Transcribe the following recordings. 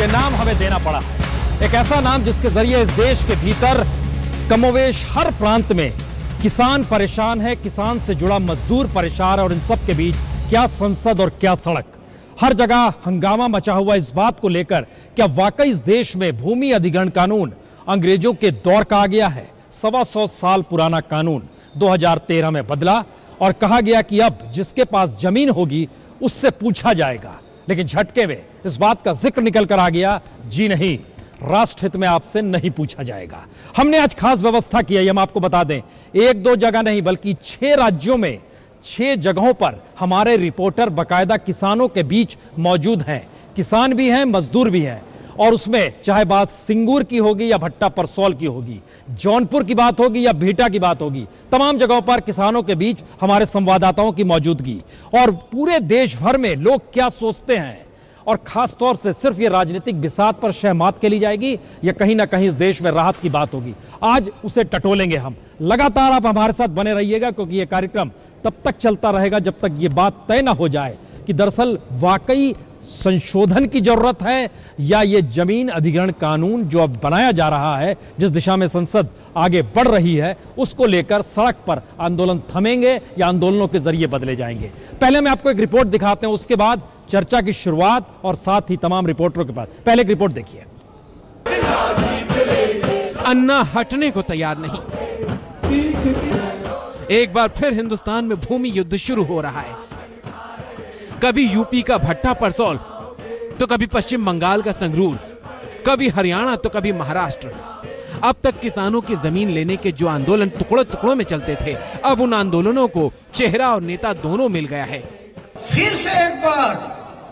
नाम हमें देना पड़ा है। एक ऐसा नाम जिसके जरिए इस देश के भीतर कमोवेश हर प्रांत में किसान परेशान है, किसान से जुड़ा मजदूर परेशान है, और इन सब के बीच क्या संसद और क्या सड़क। हर जगह हंगामा मचा हुआ इस बात को लेकर क्या वाकई इस देश में भूमि अधिग्रहण कानून अंग्रेजों के दौर का आ गया है। 125 साल पुराना कानून 2013 में बदला और कहा गया कि अब जिसके पास जमीन होगी उससे पूछा जाएगा, लेकिन झटके में इस बात का जिक्र निकल कर आ गया, जी नहीं, राष्ट्र हित में आपसे नहीं पूछा जाएगा। हमने आज खास व्यवस्था की है, हम आपको बता दें, एक दो जगह नहीं बल्कि 6 राज्यों में 6 जगहों पर हमारे रिपोर्टर बकायदा किसानों के बीच मौजूद हैं। किसान भी हैं, मजदूर भी हैं, और उसमें चाहे बात सिंगूर की होगी या भट्टा परसौल की होगी, जौनपुर की बात होगी या भीटा की बात होगी, तमाम जगहों पर किसानों के बीच हमारे संवाददाताओं की मौजूदगी, और पूरे देश भर में लोग क्या सोचते हैं, और खास तौर से सिर्फ ये राजनीतिक बिसात पर शहमात के ली जाएगी या कहीं ना कहीं इस देश में राहत की बात होगी, आज उसे टटोलेंगे हम। लगातार आप हमारे साथ बने रहिएगा, क्योंकि ये कार्यक्रम तब तक चलता रहेगा जब तक ये बात तय ना हो जाए कि दरअसल वाकई संशोधन की जरूरत है या ये जमीन अधिग्रहण कानून जो अब बनाया जा रहा है, जिस दिशा में संसद आगे बढ़ रही है, उसको लेकर सड़क पर आंदोलन थमेंगे या आंदोलनों के जरिए बदले जाएंगे। पहले मैं आपको एक रिपोर्ट दिखाते हैं, उसके बाद चर्चा की शुरुआत और साथ ही तमाम रिपोर्टरों के पास। पहले एक रिपोर्ट देखिए। अन्ना हटने को तैयार नहीं। एक बार फिर हिंदुस्तान में भूमि युद्ध शुरू हो रहा है। कभी यूपी का भट्टा परसौल, तो कभी पश्चिम बंगाल का संगरूर, कभी हरियाणा तो कभी महाराष्ट्र। अब तक किसानों की जमीन लेने के जो आंदोलन टुकड़ों टुकड़ों में चलते थे, अब उन आंदोलनों को चेहरा और नेता दोनों मिल गया है। फिर से एक बार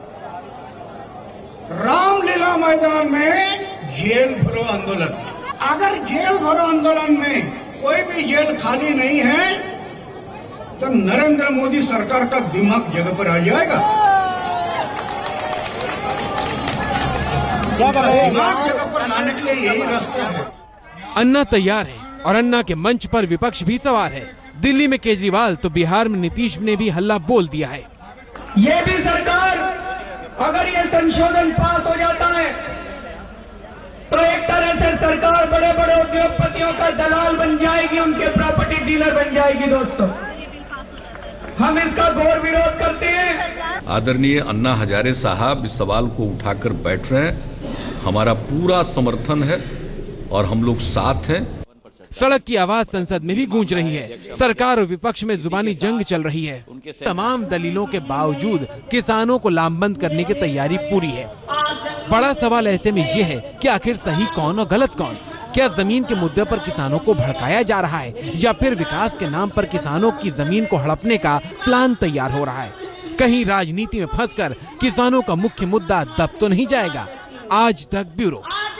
रामलीला मैदान में जेल भरो आंदोलन। अगर जेल भरो आंदोलन में कोई भी जेल खाली नहीं है तो नरेंद्र मोदी सरकार का दिमाग जगह पर आ जाएगा। दिमाग जगह पर लाने के लिए यही रास्ता है। अन्ना तैयार है और अन्ना के मंच पर विपक्ष भी सवार है। दिल्ली में केजरीवाल तो बिहार में नीतीश ने भी हल्ला बोल दिया है। ये भी सरकार, अगर ये संशोधन पास हो जाता है तो एक तरह से सरकार बड़े बड़े उद्योगपतियों का दलाल बन जाएगी, उनके प्रॉपर्टी डीलर बन जाएगी। दोस्तों, हम इसका घोर विरोध करते हैं। आदरणीय अन्ना हजारे साहब इस सवाल को उठाकर बैठ रहे हैं, हमारा पूरा समर्थन है और हम लोग साथ हैं। सड़क की आवाज संसद में भी गूंज रही है। सरकार और विपक्ष में जुबानी जंग चल रही है। तमाम दलीलों के बावजूद किसानों को लामबंद करने की तैयारी पूरी है। बड़ा सवाल ऐसे में ये है कि आखिर सही कौन और गलत कौन? क्या जमीन के मुद्दे पर किसानों को भड़काया जा रहा है या फिर विकास के नाम पर किसानों की जमीन को हड़पने का प्लान तैयार हो रहा है? कहीं राजनीति में फंसकर किसानों का मुख्य मुद्दा दब तो नहीं जाएगा? आज तक ब्यूरो।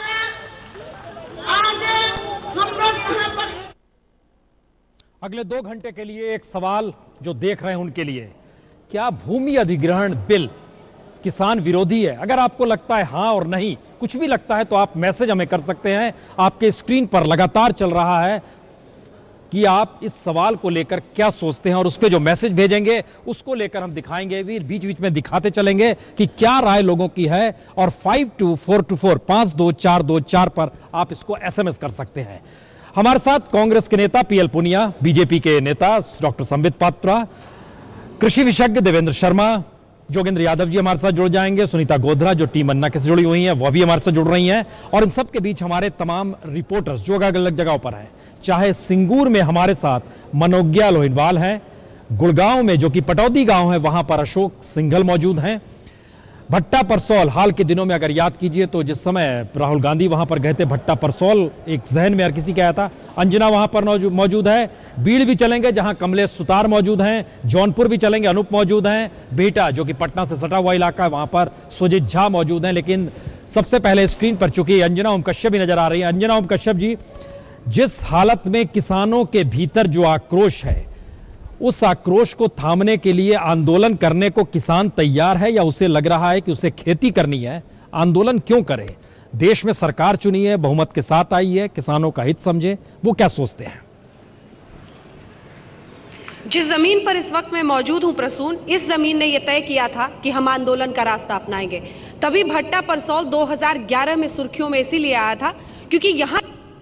अगले 2 घंटे के लिए एक सवाल जो देख रहे हैं उनके लिए, क्या भूमि अधिग्रहण बिल किसान विरोधी है? अगर आपको लगता है हाँ और नहीं, कुछ भी लगता है, तो आप मैसेज हमें कर सकते हैं। आपके स्क्रीन पर लगातार चल रहा है कि आप इस सवाल को लेकर क्या सोचते हैं, और उस पर जो मैसेज भेजेंगे उसको लेकर हम दिखाएंगे भी, बीच बीच में दिखाते चलेंगे कि क्या राय लोगों की है। और 522424 52424 पर आप इसको SMS कर सकते हैं। हमारे साथ कांग्रेस के नेता PL पुनिया, बीजेपी के नेता डॉक्टर संबित पात्रा, कृषि विशेषज्ञ देवेंद्र शर्मा, जोगेंद्र यादव जी हमारे साथ जुड़ जाएंगे, सुनीता गोधरा जो टीम अन्ना के से जुड़ी हुई हैं वह भी हमारे साथ जुड़ रही हैं, और इन सब के बीच हमारे तमाम रिपोर्टर्स जो अलग अलग जगहों पर हैं। चाहे सिंगूर में हमारे साथ मनोज्ञा लोहिनवाल हैं, गुड़गांव में जो कि पटौदी गांव है वहां पर अशोक सिंघल मौजूद हैं, भट्टा परसौल, हाल के दिनों में अगर याद कीजिए तो जिस समय राहुल गांधी वहां पर गए थे, भट्टा परसौल एक जहन में हर किसी का आया था। अंजना वहां पर मौजूद है। बीड़ भी चलेंगे जहां कमलेश सुतार मौजूद हैं, जौनपुर भी चलेंगे, अनूप मौजूद हैं, बेटा जो कि पटना से सटा हुआ इलाका है वहां पर सुजीत झा मौजूद हैं। लेकिन सबसे पहले स्क्रीन पर चूंकि अंजना ओम कश्यप भी नजर आ रही है। अंजना ओम कश्यप जी, जिस हालत में किसानों के भीतर जो आक्रोश है, उस आक्रोश को थामने के लिए आंदोलन करने को किसान तैयार है या उसे लग रहा है कि उसे खेती करनी है? आंदोलन क्यों करे? देश में सरकार चुनी है, बहुमत के साथ आई है, किसानों का हित समझे, वो क्या सोचते हैं? जिस जमीन पर इस वक्त मैं मौजूद हूं प्रसून, इस जमीन ने यह तय किया था कि हम आंदोलन का रास्ता अपनाएंगे। तभी भट्टा परसौल 2011 में सुर्खियों में इसीलिए आया था क्योंकि यहां,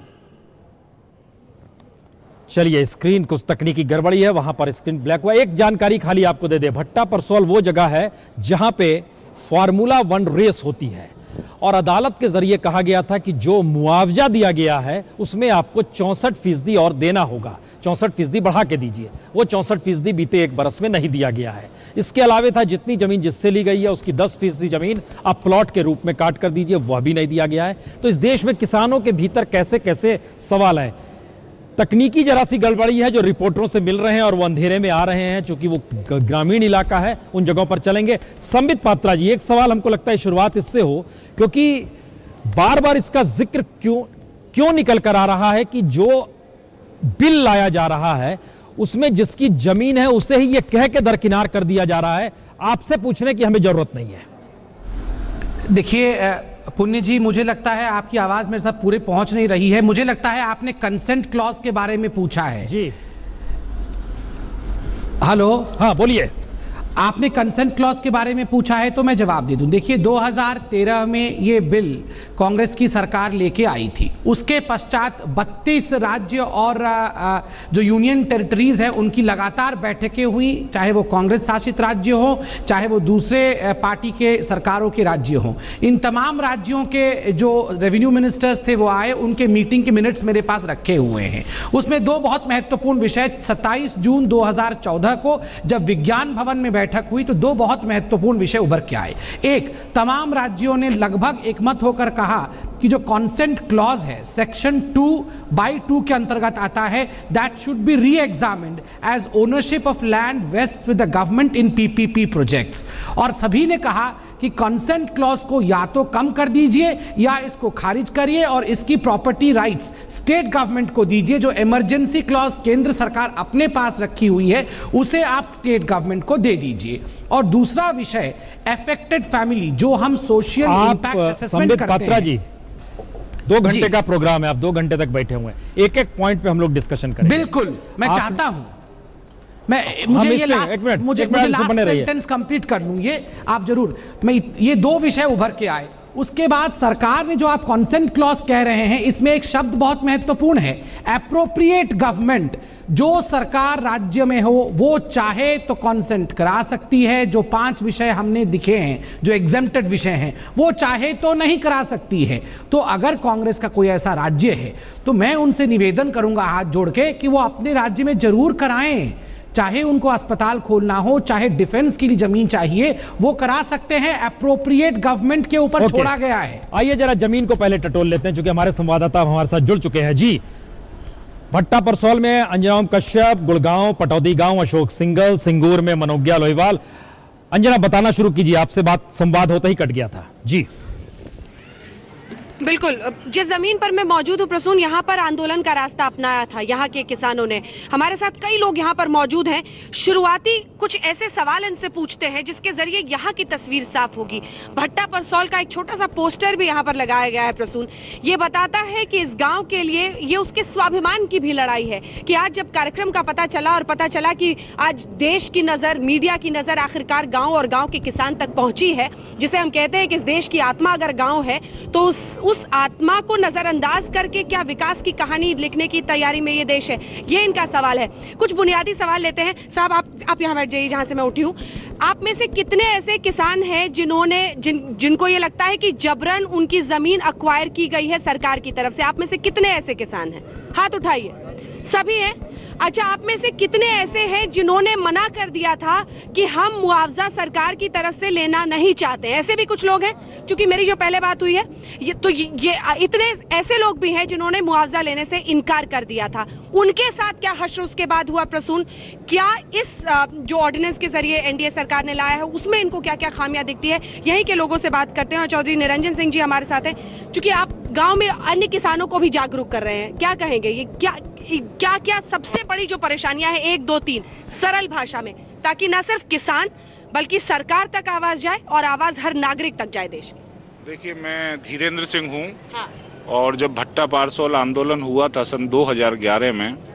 चलिए स्क्रीन कुछ तकनीकी गड़बड़ी है, वहां पर स्क्रीन ब्लैक हुआ। एक जानकारी खाली आपको दे दे, भट्टा परसौल वो जगह है जहां पे फार्मूला 1 रेस होती है और अदालत के जरिए कहा गया था कि जो मुआवजा दिया गया है उसमें आपको 64% और देना होगा, 64% बढ़ा के दीजिए। वो 64% बीते एक बरस में नहीं दिया गया है। इसके अलावा था जितनी जमीन जिससे ली गई है उसकी 10% जमीन आप प्लॉट के रूप में काट कर दीजिए, वह भी नहीं दिया गया है। तो इस देश में किसानों के भीतर कैसे कैसे सवाल हैं। तकनीकी जरा सी गड़बड़ी है जो रिपोर्टरों से मिल रहे हैं और वो अंधेरे में आ रहे हैं, चूंकि वो ग्रामीण इलाका है, उन जगहों पर चलेंगे। संबित पात्रा जी, एक सवाल हमको लगता है शुरुआत इससे हो, क्योंकि बार बार इसका जिक्र क्यों निकल कर आ रहा है कि जो बिल लाया जा रहा है उसमें जिसकी जमीन है उसे ही ये कह के दरकिनार कर दिया जा रहा है, आपसे पूछने की हमें जरूरत नहीं है। देखिए पुण्य जी, मुझे लगता है आपकी आवाज मेरे साथ पूरे पहुंच नहीं रही है। मुझे लगता है आपने कंसेंट क्लॉज के बारे में पूछा है। जी हेलो, हाँ बोलिए। आपने कंसेंट क्लॉज के बारे में पूछा है तो मैं जवाब दे दूं। देखिए 2013 में ये बिल कांग्रेस की सरकार लेके आई थी। उसके पश्चात 32 राज्य और जो यूनियन टेरिटरीज है उनकी लगातार बैठकें हुई, चाहे वो कांग्रेस शासित राज्य हो चाहे वो दूसरे पार्टी के सरकारों के राज्य हो। इन तमाम राज्यों के जो रेवेन्यू मिनिस्टर्स थे वो आए, उनके मीटिंग के मिनट्स मेरे पास रखे हुए हैं। उसमें दो बहुत महत्वपूर्ण विषय, 27 जून 2014 को जब विज्ञान भवन में बैठक हुई तो दो बहुत महत्वपूर्ण विषय उभर के आए। एक, तमाम राज्यों ने लगभग एकमत होकर कहा कि जो कॉन्सेंट क्लॉज है सेक्शन 2/2 के अंतर्गत आता है, that should be re examined as ownership of land vest with the government in PPP projects. और सभी ने कहा कि कंसेंट क्लॉज को या तो कम कर दीजिए या इसको खारिज करिए और इसकी प्रॉपर्टी राइट्स स्टेट गवर्नमेंट को दीजिए। जो इमरजेंसी क्लॉज केंद्र सरकार अपने पास रखी हुई है उसे आप स्टेट गवर्नमेंट को दे दीजिए। और दूसरा विषय, अफेक्टेड फैमिली, जो हम सोशल इंपैक्ट असेसमेंट करते हैं। जी 2 घंटे का प्रोग्राम है, आप 2 घंटे तक बैठे हुए हैं, एक एक पॉइंट पे हम लोग डिस्कशन करेंगे। बिल्कुल, मैं चाहता हूं मुझे ये लास्ट सेंटेंस कंप्लीट कर लूं, ये आप जरूर। मैं ये 2 विषय उभर के आए। उसके बाद सरकार ने जो आप कॉन्सेंट क्लॉज कह रहे हैं, इसमें एक शब्द बहुत महत्वपूर्ण है, एप्रोप्रिएट गवर्नमेंट। जो सरकार राज्य में हो वो चाहे तो कॉन्सेंट करा सकती है। जो 5 विषय हमने दिखे हैं जो एग्जेम्प्टेड विषय हैं, वो चाहे तो नहीं करा सकती है। तो अगर कांग्रेस का कोई ऐसा राज्य है तो मैं उनसे निवेदन करूंगा हाथ जोड़ के कि वो अपने राज्य में जरूर कराएं। चाहे उनको अस्पताल खोलना हो, चाहे डिफेंस के लिए जमीन चाहिए, वो करा सकते हैं। एप्रोप्रिएट गवर्नमेंट के ऊपर छोड़ा गया है। आइए जरा जमीन को पहले टटोल लेते हैं, क्योंकि हमारे संवाददाता हमारे साथ जुड़ चुके हैं। जी, भट्टा परसौल में अंजना ओम कश्यप, गुड़गांव पटौदी गांव अशोक सिंगल, सिंगूर में मनोज्ञा लोहीवाल। अंजना बताना शुरू कीजिए, आपसे बात संवाद होते ही कट गया था। जी बिल्कुल, जिस जमीन पर मैं मौजूद हूँ प्रसून, यहाँ पर आंदोलन का रास्ता अपनाया था यहाँ के किसानों ने। हमारे साथ कई लोग यहाँ पर मौजूद हैं। शुरुआती कुछ ऐसे सवाल इनसे पूछते हैं जिसके जरिए यहाँ की तस्वीर साफ होगी। भट्टा परसौल का एक छोटा सा पोस्टर भी यहाँ पर लगाया गया है प्रसून। ये बताता है कि इस गांव के लिए ये उसके स्वाभिमान की भी लड़ाई है कि आज जब कार्यक्रम का पता चला और पता चला कि आज देश की नजर, मीडिया की नजर आखिरकार गाँव और गाँव के किसान तक पहुंची है, जिसे हम कहते हैं कि इस देश की आत्मा अगर गाँव है तो उस आत्मा को नजरअंदाज करके क्या विकास की कहानी लिखने की तैयारी में ये देश है, ये इनका सवाल है। कुछ बुनियादी सवाल लेते हैं। साहब आप यहाँ बैठ जाइए जहां से मैं उठी हूँ। आप में से कितने ऐसे किसान हैं जिनको ये लगता है कि जबरन उनकी जमीन अक्वायर की गई है सरकार की तरफ से? आप में से कितने ऐसे किसान हैं? हाथ उठाइए। सभी हैं? अच्छा, आप में से कितने ऐसे हैं जिन्होंने मना कर दिया था कि हम मुआवजा सरकार की तरफ से लेना नहीं चाहते? ऐसे भी कुछ लोग हैं, क्योंकि मेरी जो पहले बात हुई है ये इतने ऐसे लोग भी हैं जिन्होंने मुआवजा लेने से इनकार कर दिया था। उनके साथ क्या हश्र उसके बाद हुआ प्रसून? क्या इस जो ऑर्डिनेंस के जरिए एनडीए सरकार ने लाया है उसमें इनको क्या क्या खामियां दिखती है? यहीं के लोगों से बात करते हैं। चौधरी निरंजन सिंह जी हमारे साथ हैं, क्योंकि आप गाँव में अन्य किसानों को भी जागरूक कर रहे हैं। क्या कहेंगे, ये क्या क्या सबसे बड़ी जो परेशानियां हैं, 1 2 3 सरल भाषा में, ताकि ना सिर्फ किसान बल्कि सरकार तक आवाज जाए और आवाज हर नागरिक तक जाए देश की? देखिए, मैं धीरेन्द्र सिंह हूँ। हाँ। और जब भट्टा परसौल आंदोलन हुआ था सन 2011 में,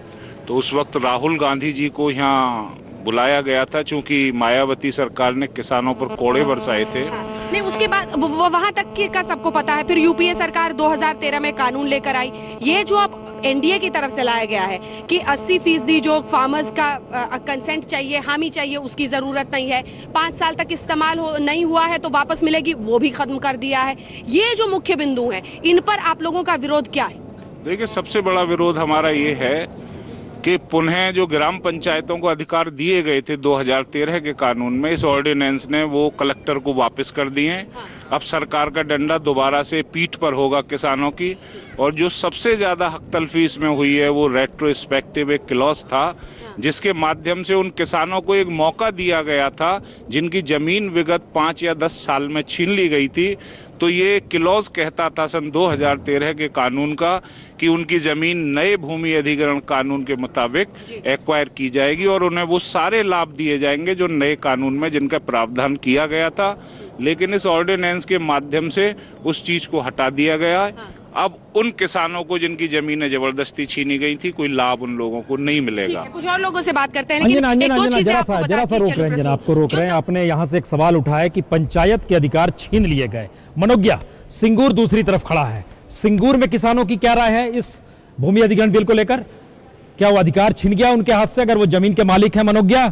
तो उस वक्त राहुल गांधी जी को यहाँ बुलाया गया था, चूंकि मायावती सरकार ने किसानों पर कोड़े बरसाए थे। नहीं, उसके बाद वहां तक का सबको पता है। फिर यूपीए सरकार 2013 में कानून लेकर आई। ये जो अब एनडीए की तरफ से लाया गया है कि 80% जो फार्मर्स का कंसेंट चाहिए, हामी चाहिए, उसकी जरूरत नहीं है, 5 साल तक इस्तेमाल नहीं हुआ है तो वापस मिलेगी, वो भी खत्म कर दिया है। ये जो मुख्य बिंदु हैं, इन पर आप लोगों का विरोध क्या है? देखिए, सबसे बड़ा विरोध हमारा ये है कि पुनः जो ग्राम पंचायतों को अधिकार दिए गए थे 2013 के कानून में, इस ऑर्डिनेंस ने वो कलेक्टर को वापस कर दिए हैं। अब सरकार का डंडा दोबारा से पीठ पर होगा किसानों की। और जो सबसे ज्यादा हक तलफी इसमें हुई है वो रेट्रोस्पेक्टिव एक क्लॉज था, जिसके माध्यम से उन किसानों को एक मौका दिया गया था जिनकी जमीन विगत 5 या 10 साल में छीन ली गई थी। तो ये क्लॉज कहता था सन 2013 के कानून का कि उनकी जमीन नए भूमि अधिग्रहण कानून के मुताबिक एक्वायर की जाएगी और उन्हें वो सारे लाभ दिए जाएंगे जो नए कानून में जिनका प्रावधान किया गया था। लेकिन इस ऑर्डिनेंस के माध्यम से उस चीज को हटा दिया गया है। अब उन किसानों को जिनकी जमीनें जबरदस्ती छीनी गई थी, कोई लाभ उन लोगों को नहीं मिलेगा। कुछ और लोगों से बात करते हैं। अंजना, जरा सा रोक रहे हैं अंजना, आपको रोक रहे हैं। आपने यहाँ से एक सवाल उठाया कि पंचायत के अधिकार छीन लिए गए। मनोज्ञा, सिंगूर दूसरी तरफ खड़ा है। सिंगूर में किसानों की क्या राय है इस भूमि अधिग्रहण बिल को लेकर? क्या वो अधिकार छिन गया उनके हाथ से, अगर वो जमीन के मालिक है? मनोज्ञा,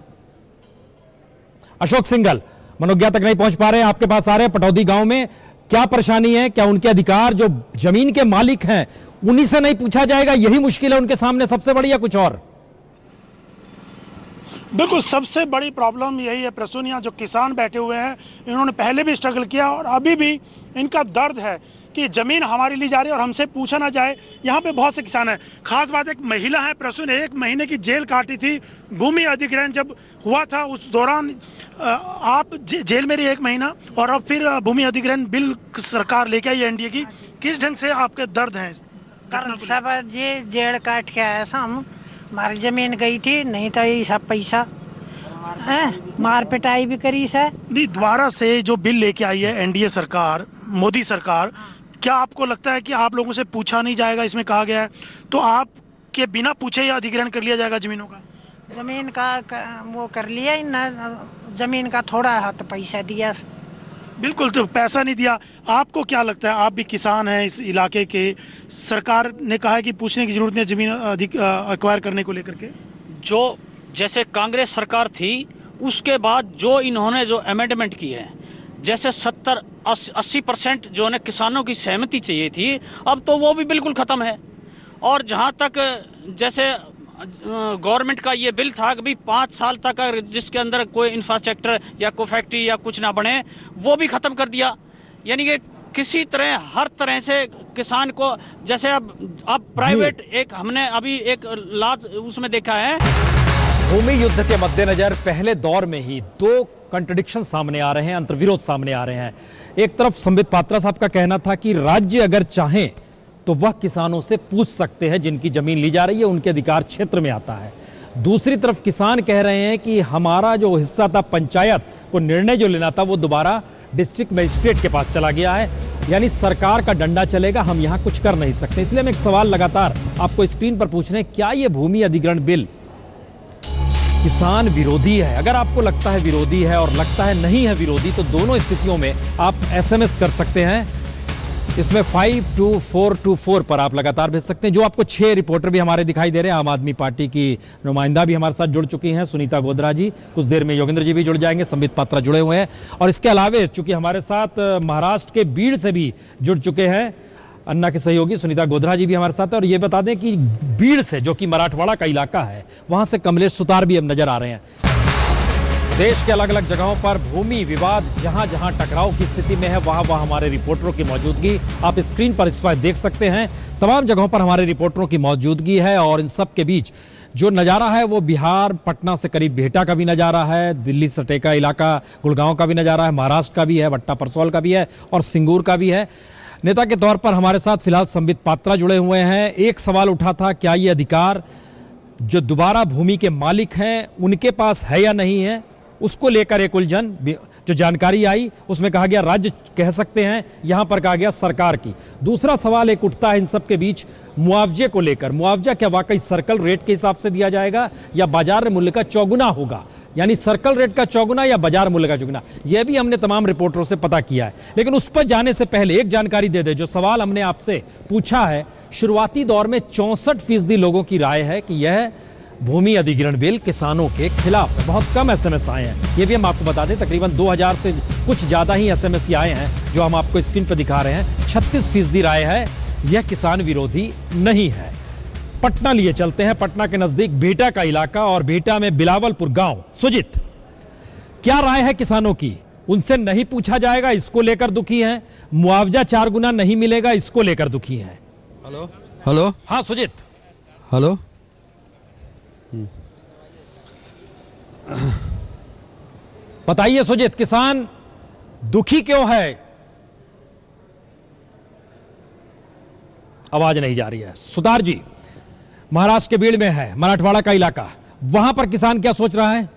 अशोक सिंघल मनोज्ञा तक नहीं पहुंच पा रहे हैं, आपके पास आ रहे हैं। पटौदी गांव में क्या परेशानी है? क्या उनके अधिकार जो जमीन के मालिक हैं उन्हीं से नहीं पूछा जाएगा? यही मुश्किल है उनके सामने सबसे बड़ी, या कुछ और? बिल्कुल, सबसे बड़ी प्रॉब्लम यही है प्रसून। यहाँ जो किसान बैठे हुए हैं, इन्होंने पहले भी स्ट्रगल किया और अभी भी इनका दर्द है कि जमीन हमारी ली जा रही है और हमसे पूछा ना जाए। यहाँ पे बहुत से किसान हैं। खास बात, एक महिला है प्रसून, 1 महीने की जेल काटी थी। भूमि अधिग्रहण जब हुआ था उस दौरान आप जेल में रही 1 महीना, और अब फिर भूमि अधिग्रहण बिल सरकार लेके आई एनडीए की। किस ढंग से आपके दर्द हैं? सब जी जेल काट के आया था हम, हमारी जमीन गई थी, नहीं तो ये सब पैसा मार पिटाई भी करी से। नहीं, दोबारा से जो बिल लेके आई है एनडीए सरकार, मोदी सरकार, क्या आपको लगता है कि आप लोगों से पूछा नहीं जाएगा? इसमें कहा गया है तो आप के बिना पूछे या अधिग्रहण कर लिया जाएगा जमीनों का? जमीन का वो कर लिया ही ना, जमीन का थोड़ा हाथ पैसा दिया। बिल्कुल, तो पैसा नहीं दिया। आपको क्या लगता है, आप भी किसान हैं इस इलाके के, सरकार ने कहा है कि पूछने की जरूरत नहीं जमीन एक्वायर करने को लेकर के? जो जैसे कांग्रेस सरकार थी उसके बाद जो इन्होंने जो अमेंडमेंट की है, जैसे 70-80% जो है किसानों की सहमति चाहिए थी, अब तो वो भी बिल्कुल खत्म है। और जहां तक जैसे गवर्नमेंट का ये बिल था कि 5 साल तक जिसके अंदर कोई इंफ्रास्ट्रक्चर या कोई फैक्ट्री या कुछ ना बने, वो भी खत्म कर दिया। यानी कि किसी तरह हर तरह से किसान को, जैसे अब प्राइवेट एक हमने अभी एक लाज उसमें देखा है। भूमि युद्ध के मद्देनजर पहले दौर में ही 2 कंट्रडिक्शन सामने आ रहे हैं, अंतर्विरोध सामने आ रहे हैं। एक तरफ संबित पात्रा साहब का कहना था कि राज्य अगर चाहें तो वह किसानों से पूछ सकते हैं जिनकी जमीन ली जा रही है, उनके अधिकार क्षेत्र में आता है। दूसरी तरफ किसान कह रहे हैं कि हमारा जो हिस्सा था, पंचायत को निर्णय जो लेना था, वो दोबारा डिस्ट्रिक्ट मजिस्ट्रेट के पास चला गया है। यानी सरकार का डंडा चलेगा, हम यहाँ कुछ कर नहीं सकते। इसलिए हम एक सवाल लगातार आपको स्क्रीन पर पूछ रहे हैं, क्या ये भूमि अधिग्रहण बिल किसान विरोधी है? अगर आपको लगता है विरोधी है और लगता है नहीं है विरोधी, तो दोनों स्थितियों में आप एसएमएस कर सकते हैं। इसमें 52424 पर आप लगातार भेज सकते हैं। जो आपको 6 रिपोर्टर भी हमारे दिखाई दे रहे हैं। आम आदमी पार्टी की नुमाइंदा भी हमारे साथ जुड़ चुकी हैं, सुनीता गोधरा जी, कुछ देर में योगेंद्र जी भी जुड़ जाएंगे, संबित पात्रा जुड़े हुए हैं। और इसके अलावे चूंकि हमारे साथ महाराष्ट्र के बीड़ से भी जुड़ चुके हैं अन्ना के सहयोगी सुनीता गोधरा जी भी हमारे साथ है। और ये बता दें कि बीड़ से, जो कि मराठवाड़ा का इलाका है, वहां से कमलेश सुतार भी अब नजर आ रहे हैं। देश के अलग अलग जगहों पर भूमि विवाद जहां जहां टकराव की स्थिति में है, वहां वहां हमारे रिपोर्टरों की मौजूदगी आप स्क्रीन पर इस वक्त देख सकते हैं। तमाम जगहों पर हमारे रिपोर्टरों की मौजूदगी है और इन सब के बीच जो नज़ारा है वो बिहार, पटना से करीब बिहटा का भी नज़ारा है, दिल्ली सटेका इलाका गुड़गांव का भी नज़ारा है, महाराष्ट्र का भी है, भट्टा परसौल का भी है और सिंगूर का भी है। नेता के तौर पर हमारे साथ फिलहाल संबित पात्रा जुड़े हुए हैं। एक सवाल उठा था, क्या ये अधिकार जो दोबारा भूमि के मालिक हैं उनके पास है या नहीं है, उसको लेकर एक उलझन। जो जानकारी आई उसमें कहा गया राज्य कह सकते हैं, यहां पर कहा गया सरकार की। दूसरा सवाल एक उठता है इन सब के बीच मुआवजे को लेकर। मुआवजा क्या वाकई सर्कल रेट के हिसाब से दिया जाएगा या बाजार मूल्य का चौगुना होगा? यानी सर्कल रेट का चौगुना या बाजार मूल्य का चौगुना, यह भी हमने तमाम रिपोर्टरों से पता किया है। लेकिन उस पर जाने से पहले एक जानकारी दे दे, जो सवाल हमने आपसे पूछा है, शुरुआती दौर में 64% लोगों की राय है कि यह भूमि अधिग्रहण बिल किसानों के खिलाफ है। बहुत कम एसएमएस आए हैं, यह भी हम आपको बता दें, तकरीबन 2000 से कुछ ज्यादा ही एसएमएस आए हैं जो हम आपको स्क्रीन पर दिखा रहे हैं। 36% राय है यह किसान विरोधी नहीं है। पटना लिए चलते हैं, पटना के नजदीक भेटा का इलाका और भेटा में बिलावलपुर गांव। सुजीत, क्या राय है किसानों की? उनसे नहीं पूछा जाएगा, इसको लेकर दुखी हैं। मुआवजा 4 गुना नहीं मिलेगा, इसको लेकर दुखी हैं। हेलो हेलो, हाँ सुजीत, हेलो। बताइए सुजीत, किसान दुखी क्यों है? आवाज नहीं जा रही है। सुतार जी, महाराष्ट्र के बीड़ में है, मराठवाड़ा का इलाका, वहां पर किसान क्या सोच रहा है?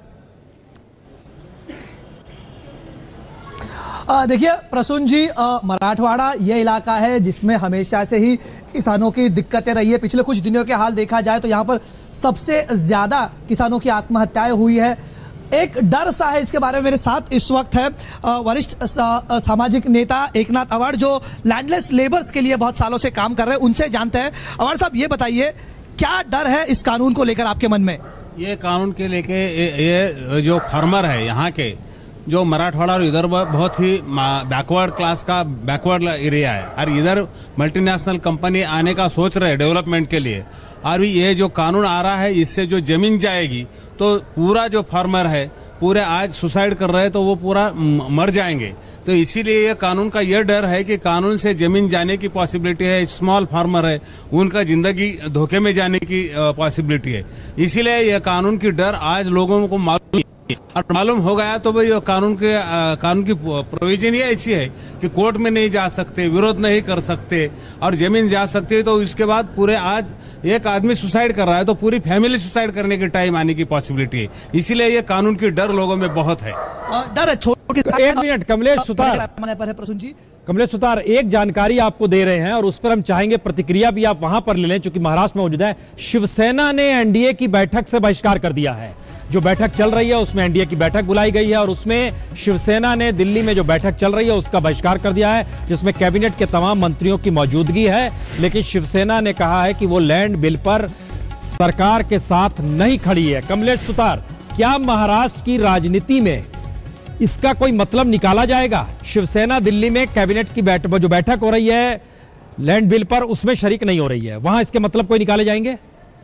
देखिए प्रसून जी, मराठवाड़ा ये इलाका है जिसमें हमेशा से ही किसानों की दिक्कतें रही है। पिछले कुछ दिनों के हाल देखा जाए तो यहाँ पर सबसे ज्यादा किसानों की आत्महत्याएं हुई है। एक डर सा है, इसके बारे में मेरे साथ इस वक्त है वरिष्ठ सामाजिक नेता एकनाथ अवार्ड, जो लैंडलेस लेबर्स के लिए बहुत सालों से काम कर रहे हैं। उनसे जानते हैं। अवार्ड साहब, ये बताइए, क्या डर है इस कानून को लेकर आपके मन में? ये कानून के लेके ये जो फार्मर है यहाँ के, जो मराठवाड़ा और इधर बहुत ही बैकवर्ड क्लास का बैकवर्ड एरिया है, और इधर मल्टीनेशनल कंपनी आने का सोच रहे हैं डेवलपमेंट के लिए। और भी ये जो कानून आ रहा है, इससे जो जमीन जाएगी तो पूरा जो फार्मर है पूरे आज सुसाइड कर रहे हैं, तो वो पूरा मर जाएंगे। तो इसीलिए ये कानून का ये डर है कि कानून से जमीन जाने की पॉसिबिलिटी है, स्मॉल फार्मर है उनका जिंदगी धोखे में जाने की पॉसिबिलिटी है। इसीलिए ये कानून की डर आज लोगों को मालूम हो गया। तो भाई कानून की प्रोविजन ही ऐसी है कि कोर्ट में नहीं जा सकते, विरोध नहीं कर सकते और जमीन जा सकती है। तो इसके बाद पूरे आज एक आदमी सुसाइड कर रहा है तो पूरी फैमिली सुसाइड करने की टाइम आने की पॉसिबिलिटी है। इसीलिए ये कानून की डर लोगों में बहुत है। डर है। एक मिनट, कमलेश सुतार, प्रसून जी, कमलेश सुतार एक जानकारी आपको दे रहे हैं और उस पर हम चाहेंगे प्रतिक्रिया भी आप वहां पर ले लें, चूंकि महाराष्ट्र में मौजूद है। शिवसेना ने एनडीए की बैठक से बहिष्कार कर दिया है। जो बैठक चल रही है उसमें एनडीए की बैठक बुलाई गई है और उसमें शिवसेना ने दिल्ली में जो बैठक चल रही है उसका बहिष्कार कर दिया है, जिसमें कैबिनेट के तमाम मंत्रियों की मौजूदगी है। लेकिन शिवसेना ने कहा है कि वो लैंड बिल पर सरकार के साथ नहीं खड़ी है। कमलेश सुतार, क्या महाराष्ट्र की राजनीति में इसका कोई मतलब निकाला जाएगा? शिवसेना दिल्ली में कैबिनेट की जो बैठक हो रही है लैंड बिल पर, उसमें शरीक नहीं हो रही है, वहां इसके मतलब कोई निकाले जाएंगे?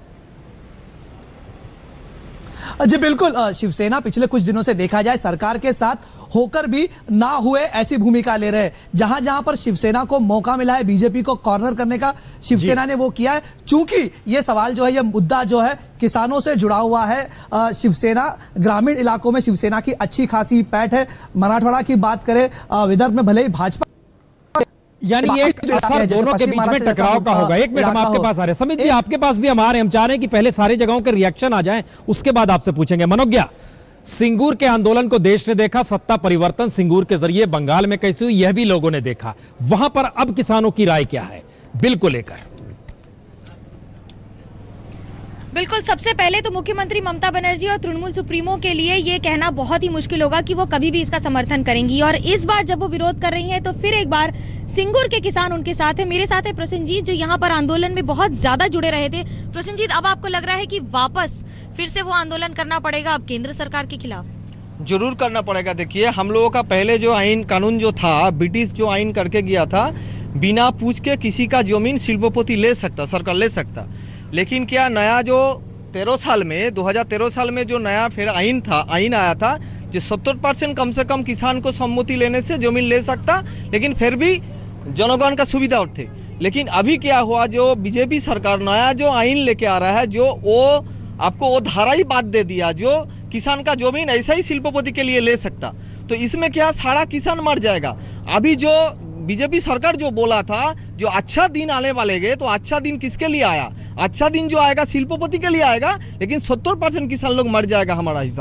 जी बिल्कुल, शिवसेना पिछले कुछ दिनों से देखा जाए सरकार के साथ होकर भी ना हुए ऐसी भूमिका ले रहे हैं। जहां जहां पर शिवसेना को मौका मिला है बीजेपी को कॉर्नर करने का, शिवसेना ने वो किया है। चूंकि ये सवाल जो है, ये मुद्दा जो है किसानों से जुड़ा हुआ है, शिवसेना ग्रामीण इलाकों में शिवसेना की अच्छी खासी पैठ है। मराठवाड़ा की बात करें, विदर्भ में भले ही भाजपा, यानी एक असर दोनों के बीच में टकराव का होगा। एक मिनट, हम आपके पास आ रहे हैं। समित जी, आपके पास भी हम आ रहे हैं। हम चाह रहे हैं कि पहले सारी जगहों के रिएक्शन आ जाएं, उसके बाद आपसे पूछेंगे। मनोज्ञा, सिंगूर के आंदोलन को देश ने देखा, सत्ता परिवर्तन सिंगूर के जरिए बंगाल में कैसे हुई यह भी लोगों ने देखा। वहां पर अब किसानों की राय क्या है बिल को लेकर? बिल्कुल, सबसे पहले तो मुख्यमंत्री ममता बनर्जी और तृणमूल सुप्रीमो के लिए ये कहना बहुत ही मुश्किल होगा कि वो कभी भी इसका समर्थन करेंगी। और इस बार जब वो विरोध कर रही हैं तो फिर एक बार सिंगूर के किसान उनके साथ है। मेरे साथ है प्रसन्नजीत, जो यहाँ पर आंदोलन में बहुत ज्यादा जुड़े रहे थे। प्रसन्नजीत, अब आपको लग रहा है कि वापस फिर से वो आंदोलन करना पड़ेगा अब केंद्र सरकार के खिलाफ? जरूर करना पड़ेगा। देखिए, हम लोगों का पहले जो आइन कानून जो था, ब्रिटिश जो आइन करके गया था, बिना पूछ के किसी का जमीन शिल्पपति ले सकता, सरकार ले सकता। लेकिन क्या नया जो 2013 साल में जो नया फिर आइन आया था, जो 70% कम से कम किसान को सम्मति लेने से जमीन ले सकता, लेकिन फिर भी जनगण का सुविधा थे। लेकिन अभी क्या हुआ, जो बीजेपी सरकार नया जो आइन लेके आ रहा है, जो वो आपको वो धारा ही बात दे दिया, जो किसान का जमीन ऐसा ही शिल्पपति के लिए ले सकता। तो इसमें क्या सारा किसान मर जाएगा। अभी जो बीजेपी सरकार जो बोला था, जो अच्छा दिन आने वाले गए, तो अच्छा दिन किसके लिए आया? अच्छा दिन जो आएगा शिल्पपति के लिए आएगा, लेकिन 70% किसान लोग मर जाएगा हमारा हिसाब से।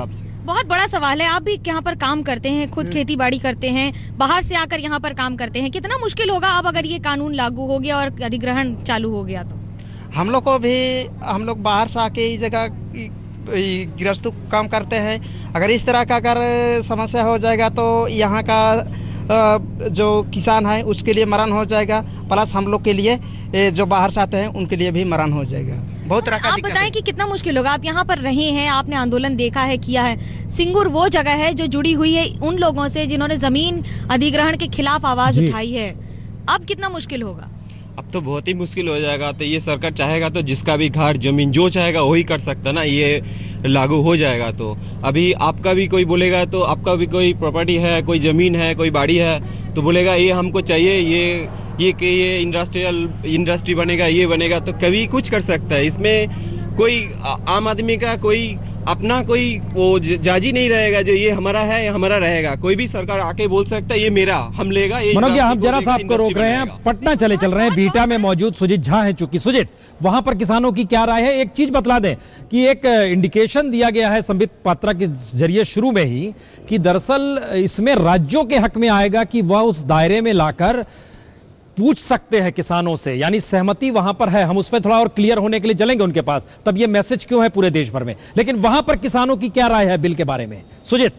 बहुत बड़ा सवाल है। आप भी यहाँ पर काम करते हैं, खुद खेती बाड़ी करते हैं, बाहर से आकर यहाँ पर काम करते हैं, कितना मुश्किल होगा अब अगर ये कानून लागू हो गया और अधिग्रहण चालू हो गया तो? हम लोग बाहर से आके इस जगह गृहस्थ काम करते हैं। अगर इस तरह का अगर समस्या हो जाएगा तो यहाँ का जो किसान है उसके लिए मरण हो जाएगा, प्लस हम लोग के लिए जो बाहर से आते हैं उनके लिए भी मरण हो जाएगा। बहुत तरह का आप बताएं कि कितना मुश्किल होगा। आप यहाँ पर रहे हैं, आपने आंदोलन देखा है, किया है। सिंगूर वो जगह है जो जुड़ी हुई है उन लोगों से जिन्होंने जमीन अधिग्रहण के खिलाफ आवाज उठाई है। अब कितना मुश्किल होगा? अब तो बहुत ही मुश्किल हो जाएगा। तो ये सरकार चाहेगा तो जिसका भी घर जमीन जो चाहेगा वही कर सकता ना, ये लागू हो जाएगा। तो अभी आपका भी कोई बोलेगा तो आपका भी कोई प्रॉपर्टी है, कोई जमीन है, कोई बाड़ी है, तो बोलेगा ये हमको चाहिए, ये इंडस्ट्री बनेगा, ये बनेगा, तो कभी कुछ कर सकता है। इसमें कोई आम आदमी का कोई अपना कोई वो जाजी नहीं रहेगा, जो ये हमारा है, ये हमारा रहेगा। कोई भी सरकार आके बोल सकता है ये मेरा, हम लेगा। मनोज, हम जरा सा आपको रोक रहे हैं, पटना चल रहे हैं। बीटा में मौजूद सुजीत झा हैं, चूंकि सुजीत वहां पर किसानों की क्या राय है। एक चीज बतला दें कि एक इंडिकेशन दिया गया है संबित पात्रा के जरिए शुरू में ही कि दरअसल इसमें राज्यों के हक में आएगा कि वह उस दायरे में लाकर पूछ सकते हैं किसानों से, यानी सहमति वहां पर है। हम उस पर थोड़ा और क्लियर होने के लिए चलेंगे उनके पास, तब ये मैसेज क्यों है पूरे देश भर में। लेकिन वहां पर किसानों की क्या राय है बिल के बारे में, सुजीत?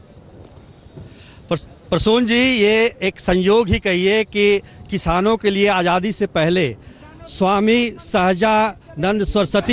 प्रसून जी, ये एक संयोग ही कहिए कि किसानों के लिए आजादी से पहले स्वामी सहजानंद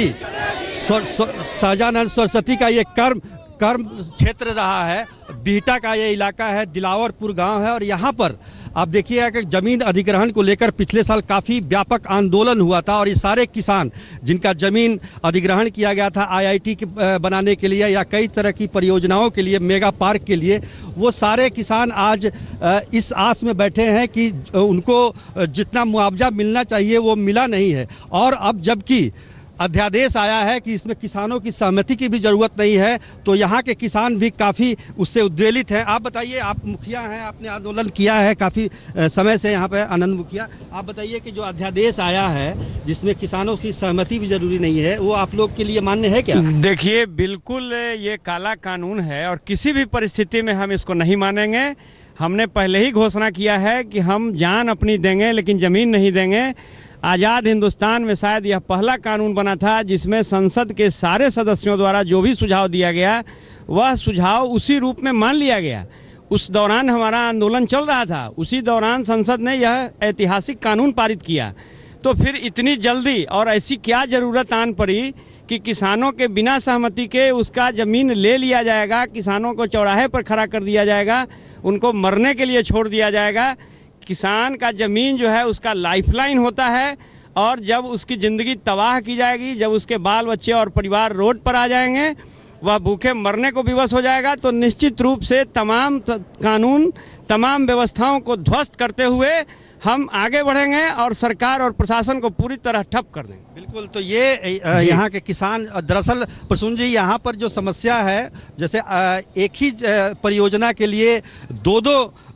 सरस्वती का ये कर्म क्षेत्र रहा है। बीटा का ये इलाका है, दिलावरपुर गांव है, और यहाँ पर आप देखिएगा कि जमीन अधिग्रहण को लेकर पिछले साल काफी व्यापक आंदोलन हुआ था, और ये सारे किसान जिनका जमीन अधिग्रहण किया गया था IIT बनाने के लिए या कई तरह की परियोजनाओं के लिए, मेगा पार्क के लिए, वो सारे किसान आज इस आस में बैठे हैं कि उनको जितना मुआवजा मिलना चाहिए वो मिला नहीं है। और अब जबकि अध्यादेश आया है कि इसमें किसानों की सहमति की भी जरूरत नहीं है, तो यहाँ के किसान भी काफी उससे उद्वेलित हैं। आप बताइए, आप मुखिया हैं, आपने आंदोलन किया है काफी समय से यहाँ पे, आनंद मुखिया, आप बताइए कि जो अध्यादेश आया है जिसमें किसानों की सहमति भी जरूरी नहीं है, वो आप लोग के लिए मान्य है क्या? देखिए, बिल्कुल ये काला कानून है और किसी भी परिस्थिति में हम इसको नहीं मानेंगे। हमने पहले ही घोषणा किया है कि हम जान अपनी देंगे लेकिन जमीन नहीं देंगे। आज़ाद हिंदुस्तान में शायद यह पहला कानून बना था जिसमें संसद के सारे सदस्यों द्वारा जो भी सुझाव दिया गया वह सुझाव उसी रूप में मान लिया गया। उस दौरान हमारा आंदोलन चल रहा था, उसी दौरान संसद ने यह ऐतिहासिक कानून पारित किया। तो फिर इतनी जल्दी और ऐसी क्या जरूरत आन पड़ी कि किसानों के बिना सहमति के उसका जमीन ले लिया जाएगा, किसानों को चौराहे पर खड़ा कर दिया जाएगा, उनको मरने के लिए छोड़ दिया जाएगा। किसान का जमीन जो है उसका लाइफलाइन होता है, और जब उसकी ज़िंदगी तबाह की जाएगी, जब उसके बाल बच्चे और परिवार रोड पर आ जाएंगे, वह भूखे मरने को विवश हो जाएगा, तो निश्चित रूप से तमाम कानून, तमाम व्यवस्थाओं को ध्वस्त करते हुए हम आगे बढ़ेंगे और सरकार और प्रशासन को पूरी तरह ठप कर देंगे। बिल्कुल, तो ये यहाँ के किसान, दरअसल प्रसून जी यहाँ पर जो समस्या है, जैसे एक ही परियोजना के लिए दो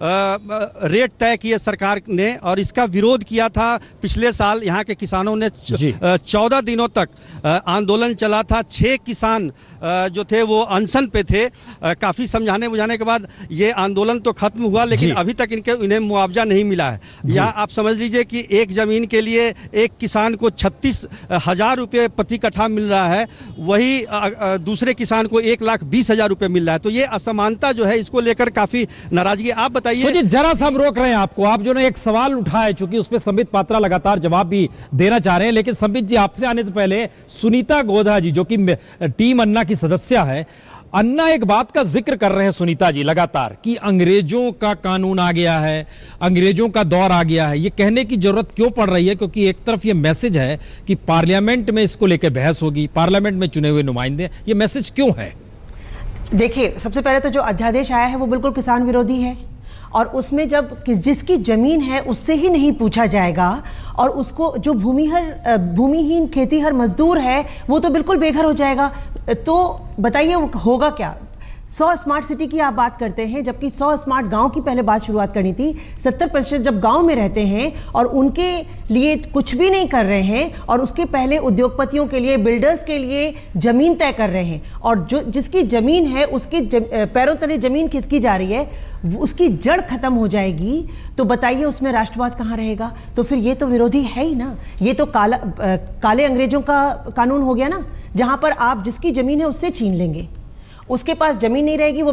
रेट तय किए सरकार ने, और इसका विरोध किया था पिछले साल। यहाँ के किसानों ने 14 दिनों तक आंदोलन चला था। 6 किसान जो थे वो अनशन पे थे। काफी समझाने बुझाने के बाद ये आंदोलन तो खत्म हुआ, लेकिन अभी तक इन्हें मुआवजा नहीं मिला है। या आप समझ लीजिए कि एक जमीन के लिए एक किसान को 36,000 रुपये प्रति कट्ठा मिल रहा है, वही दूसरे किसान को 1,20,000 रुपये मिल रहा है। तो ये असमानता जो है, इसको लेकर काफी नाराजगी। आप बताइए सुजीत, जरा सा हम रोक रहे हैं आपको। आप जो ने एक सवाल उठाया, चूंकि उस पर संबित पात्रा लगातार जवाब भी देना चाह रहे हैं, लेकिन संबित जी आपसे आने से पहले सुनीता गोधा जी जो कि टीम अन्ना की सदस्य है, अन्ना एक बात का जिक्र कर रहे हैं सुनीता जी लगातार कि अंग्रेजों का कानून आ गया है, अंग्रेजों का दौर आ गया है। ये कहने की जरूरत क्यों पड़ रही है? क्योंकि एक तरफ ये मैसेज है कि पार्लियामेंट में इसको लेकर बहस होगी, पार्लियामेंट में चुने हुए नुमाइंदे, ये मैसेज क्यों है? देखिए, सबसे पहले तो जो अध्यादेश आया है वो बिल्कुल किसान विरोधी है, और उसमें जब जिसकी जमीन है उससे ही नहीं पूछा जाएगा, और उसको जो भूमिहीन खेतीहर मजदूर है वो तो बिल्कुल बेघर हो जाएगा। तो बताइए होगा क्या? 100 स्मार्ट सिटी की आप बात करते हैं, जबकि 100 स्मार्ट गांव की पहले बात शुरुआत करनी थी। 70% जब गांव में रहते हैं और उनके लिए कुछ भी नहीं कर रहे हैं, और उसके पहले उद्योगपतियों के लिए, बिल्डर्स के लिए जमीन तय कर रहे हैं, और जो जिसकी जमीन है उसके पैरों तले जमीन खिसकी जा रही है, उसकी जड़ खत्म हो जाएगी, तो बताइए उसमें राष्ट्रवाद कहाँ रहेगा? तो फिर ये तो विरोधी है ही ना। ये तो काले अंग्रेजों का कानून हो गया ना, जहां पर आप जिसकी जमीन है उससे छीन लेंगे, उसके पास जमीन नहीं रहेगी, वो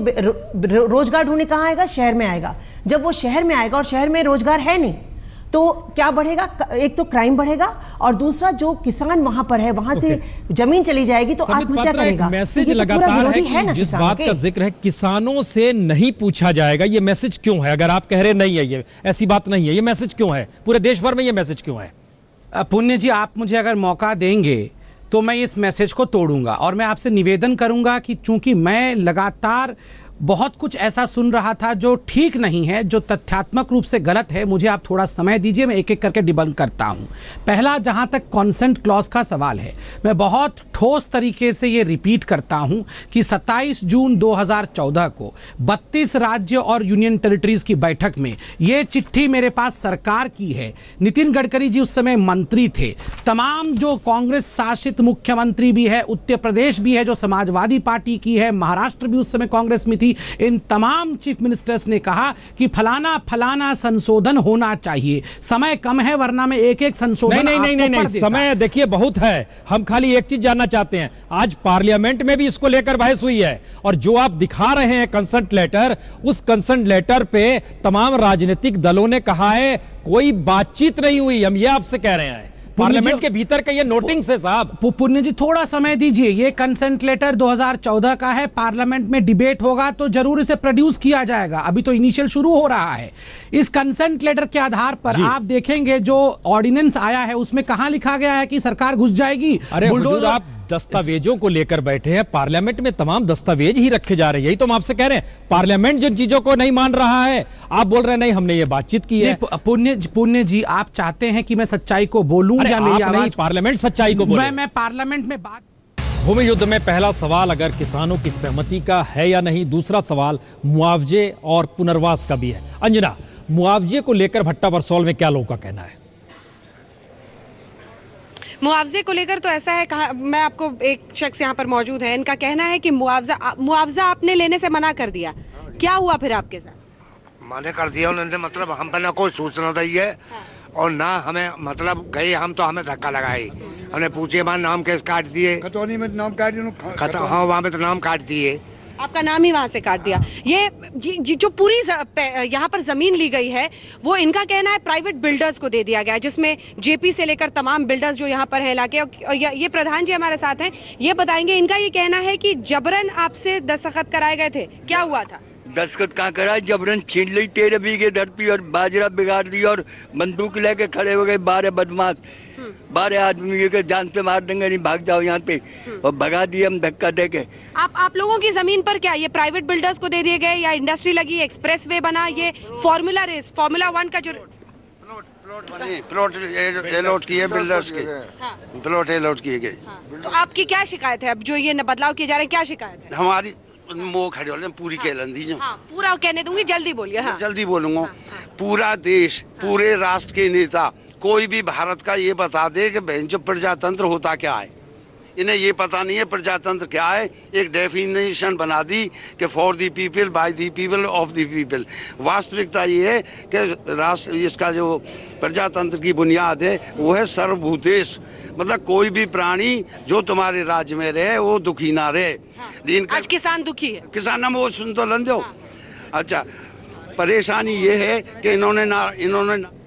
रोजगार ढूंढने कहाँ आएगा? शहर में आएगा। जब वो शहर में आएगा और शहर में रोजगार है नहीं, तो क्या बढ़ेगा? एक तो क्राइम बढ़ेगा, और दूसरा जो किसान वहां पर है वहां से जमीन चली जाएगी तो आत्महत्या करेगा। मैसेज तो लगातार है कि जिस बात का जिक्र है किसानों से नहीं पूछा जाएगा, ये मैसेज क्यों है? अगर आप कह रहे नहीं है ये ऐसी बात नहीं है, ये मैसेज क्यों है? पूरे देश भर में ये मैसेज क्यों है? पुण्य जी, आप मुझे अगर मौका देंगे तो मैं इस मैसेज को तोड़ूंगा, और मैं आपसे निवेदन करूंगा कि चूंकि मैं लगातार बहुत कुछ ऐसा सुन रहा था जो ठीक नहीं है, जो तथ्यात्मक रूप से गलत है, मुझे आप थोड़ा समय दीजिए, मैं एक एक करके डिबंक करता हूं। पहला, जहां तक कॉन्सेंट क्लॉज का सवाल है, मैं बहुत ठोस तरीके से ये रिपीट करता हूं कि 27 जून 2014 को 32 राज्य और यूनियन टेरिटरीज की बैठक में ये चिट्ठी मेरे पास सरकार की है। नितिन गडकरी जी उस समय मंत्री थे, तमाम जो कांग्रेस शासित मुख्यमंत्री भी है, उत्तर प्रदेश भी है जो समाजवादी पार्टी की है, महाराष्ट्र भी उस समय कांग्रेस में थी, इन तमाम चीफ मिनिस्टर्स ने कहा कि फलाना फलाना संशोधन होना चाहिए। समय कम है वरना मैं एक एक संशोधन नहीं, समय देखिए बहुत है। हम खाली एक चीज जानना चाहते हैं, आज पार्लियामेंट में भी इसको लेकर बहस हुई है, और जो आप दिखा रहे हैं कंसेंट लेटर, उस कंसेंट लेटर पे तमाम राजनीतिक दलों ने कहा है कोई बातचीत नहीं हुई। हम ये आपसे कह रहे हैं, पार्लियामेंट के भीतर का ये नोटिंग से साहब। पुण्य जी, थोड़ा समय दीजिए, ये कंसेंट लेटर 2014 का है, पार्लियामेंट में डिबेट होगा तो जरूर इसे प्रोड्यूस किया जाएगा, अभी तो इनिशियल शुरू हो रहा है। इस कंसेंट लेटर के आधार पर आप देखेंगे जो ऑर्डिनेंस आया है उसमें कहां लिखा गया है कि सरकार घुस जाएगी। अरे हुजूर, आप दस्तावेजों को लेकर बैठे हैं, पार्लियामेंट में तमाम दस्तावेज ही रखे जा रहे हैं, यही तो हम आपसे कह रहे हैं। पार्लियामेंट जिन चीजों को नहीं मान रहा है, आप बोल रहे हैं नहीं हमने ये बातचीत की है। पुण्य जी, आप चाहते हैं कि मैं सच्चाई को बोलूं या मेरी आवाज? नहीं, पार्लियामेंट सच्चाई को बोले। मैं पार्लियामेंट में बात। भूमि युद्ध में पहला सवाल अगर किसानों की सहमति का है या नहीं, दूसरा सवाल मुआवजे और पुनर्वास का भी है। अंजना, मुआवजे को लेकर भट्टा बरसौल में क्या लोगों का कहना है? मुआवजे को लेकर तो ऐसा है, मैं आपको, एक शख्स यहाँ पर मौजूद है, इनका कहना है कि मुआवजा आपने लेने से मना कर दिया। क्या हुआ फिर आपके साथ? मना कर दिया उन्होंने, मतलब हम पर ना कोई सूचना दी है और ना हमें, मतलब गए हम तो हमें धक्का लगाए, हमने पूछे वहाँ नाम कैसे काट दिए, खतौनी में नाम काट दिए। हाँ, वहाँ पे तो नाम काट दिए, आपका नाम ही वहां से काट दिया। ये जो पूरी यहाँ पर जमीन ली गई है वो इनका कहना है प्राइवेट बिल्डर्स को दे दिया गया है, जिसमें जेपी से लेकर तमाम बिल्डर्स जो यहाँ पर है इलाके। और ये प्रधान जी हमारे साथ हैं, ये बताएंगे। इनका ये कहना है कि जबरन आपसे दस्तखत कराए गए थे, क्या हुआ था? दस्तखत कहाँ करा, जबरन छीन ली 13 बीघे धरती और बाजरा बिगाड़ दी और बंदूक लेके खड़े हो गए 12 बदमाश, 12 आदमी के जान पे मार देंगे, नहीं भाग जाओ यहाँ पे, और भगा दिए हम धक्का दे के। आप लोगों की जमीन पर क्या ये प्राइवेट बिल्डर्स को दे दिए गए या इंडस्ट्री लगी, एक्सप्रेसवे बना, ये फॉर्मूला 1 का जो प्लॉट अलॉट किए बिल्डर्स के, प्लॉट अलॉट किए गए। तो आपकी क्या शिकायत है? अब जो ये बदलाव किए जा रहे हैं, क्या शिकायत है? हमारी वो खड़े हो पूरी कहलन दीजिए। पूरा कहने दूंगी, जल्दी बोलिए। जल्दी बोलूंगा। पूरा देश, पूरे राष्ट्र के नेता, कोई भी भारत का ये बता दे कि बहन जो प्रजातंत्र होता क्या है, इन्हें ये पता नहीं है प्रजातंत्र क्या है। एक डेफिनेशन बना दी कि for the people, by the people, of the people. वास्तविकता ये है कि राष्ट्र, इसका जो प्रजातंत्र की बुनियाद है वो है सर्वभूतेश, मतलब कोई भी प्राणी जो तुम्हारे राज्य में रहे वो दुखी ना रहे। आज किसान दुखी है, किसान हम वो सुन तो लन दो। अच्छा, परेशानी ये है कि इन्होंने